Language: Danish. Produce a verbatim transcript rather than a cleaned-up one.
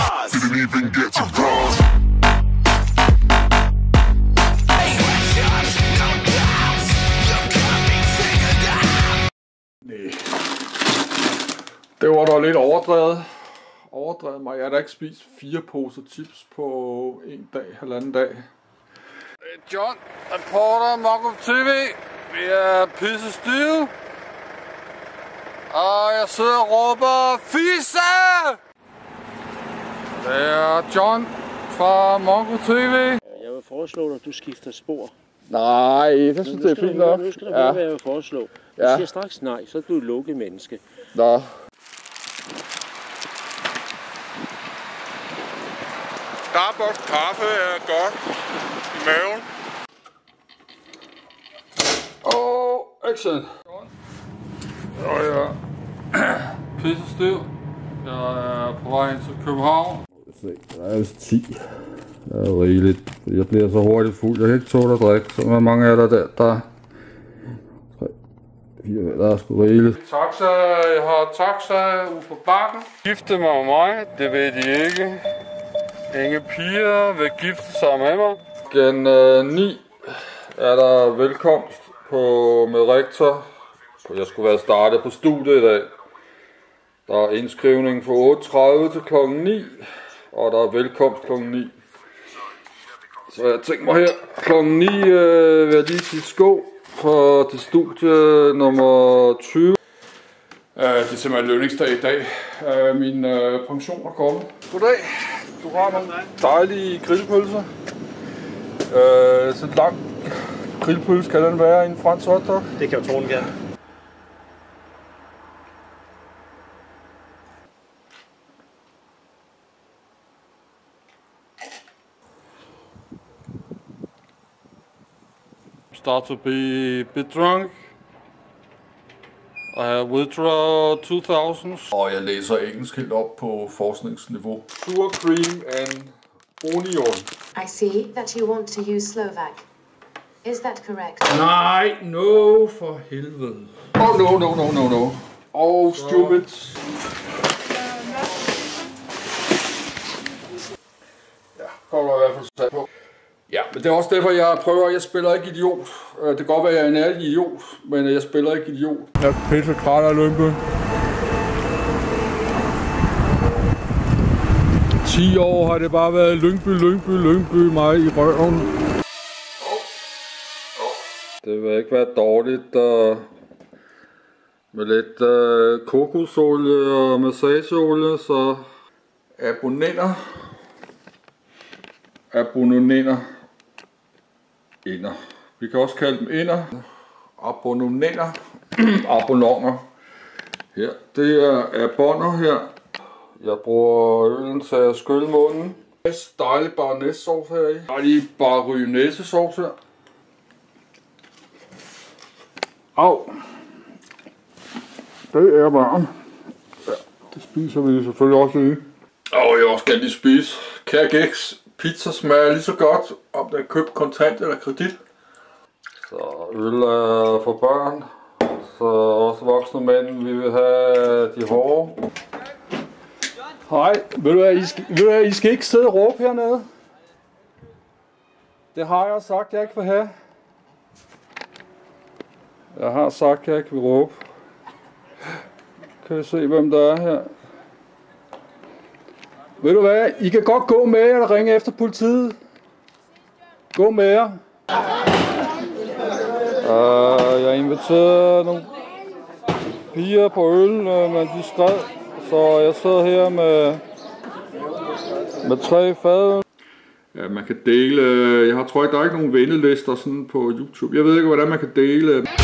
stars. Didn't even get to cross. Nej. Det var da lidt overdrevet. Overdrevet mig. Jeg har da ikke spist fire poser chips på en dag, halvanden dag. John, reporter, Mongo T V. Vi er pisse stive. Og jeg sidder og råber Fisse! Det er John fra Mongo T V. Jeg vil foreslå dig, at du skifter spor. Nej, jeg synes det er fint nok. Nu skal du høre, ja. Hvad jeg vil foreslå. Du ja. siger straks nej, så er du et lukket menneske. Nå. Starbucks kaffe er godt i maven. Og action. Og jeg er pisse stiv. Jeg er på vej ind til København. Der er altså ti. Det er rigeligt. Jeg bliver så hurtigt fuld. Jeg kan ikke tåle at drikke. Så er mange af der der. Der tre, fire, der er sgu rigeligt. Taxa. Jeg har taxa ude på bakken. Gifte mig med mig. Det ved de ikke. Ingen piger vil gifte sig med mig. Gen øh, ni er der velkomst på med rektor. Jeg skulle være startet på studiet i dag. Der er indskrivning fra otte tredive til klokken ni, og der er velkomst klokken ni. Så jeg tænker mig her, klokken ni øh, vil jeg lige sige skål for til studie nummer tyve. Uh, det er simpelthen lønningsdag i dag. Uh, min uh, pension er kommet. Goddag. Du har nogle dejlige grillpølser. Uh, så lang grillpølse kan den være i en fransk hotdog? Det kan jo tro, den kan. Start to be a bit drunk. I have withdraw two thousand. Og jeg læser engelsk helt op på forskningsniveau. Sour cream and onion. I see that you want to use Slovak. Is that correct? Nej, no, for helvede. Oh, no, no, no, no, no. Oh, stupid. Ja, kommer der i hvert fald sat på. Ja, men det er også derfor, jeg prøver, jeg spiller ikke idiot. Det kan godt være, at jeg er en ærlig idiot, men jeg spiller ikke idiot. Jeg er pisse træt af Lyngby. ti år har det bare været Lyngby, Lyngby, Lyngby, mig i røven. Det vil ikke være dårligt uh, med lidt uh, kokosolie og massageolie, så abonnenter. Abonnenter. Inder. Vi kan også kalde dem inder. Abonnenter. Abonnonger. Her. Det er, er bånder her. Jeg bruger øllen til at skylle munden. Dejlig baronessauce her i. Dejlig baronessesauce her. Au. Det er varmt. Ja, det spiser vi selvfølgelig også i. Og jeg vil også gerne lige spise kærgæks. Pizza smager lige så godt, om den er købt kontant eller kredit. Så øl er for børn. Så også voksne mænd, vi vil have de hårde. Hej, ved du hvad, I skal, ved du hvad, I skal ikke sidde og råbe hernede. Det har jeg sagt, jeg ikke vil have. Jeg har sagt, jeg ikke vil råbe. Kan vi se, hvem der er her? Ved du hvad, I kan godt gå med jer og ringe efter politiet. Gå med jer. Uh, jeg inviterede nogle piger på øl, men de skred. Så jeg sidder her med, med tre fad. Ja, man kan dele. Jeg har, tror ikke, der er ikke nogen vennelister sådan på YouTube. Jeg ved ikke, hvordan man kan dele.